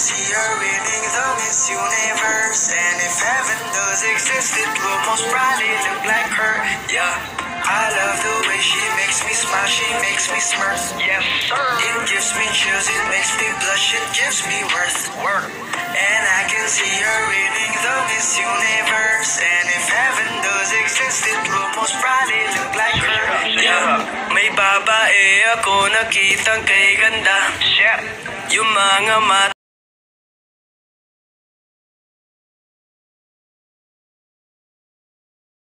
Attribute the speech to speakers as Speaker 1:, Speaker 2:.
Speaker 1: see her winning the Miss Universe. And if heaven does exist, it will most probably look like her. Yeah, I love the way she makes me smile, she makes me smirk. Yes, sir. It gives me chills, it makes me blush, it gives me worth. And I can see her winning the Miss Universe. And if heaven does exist, it will most probably look like her. Yeah, may babae ako nakitang kay ganda. Yung mga mata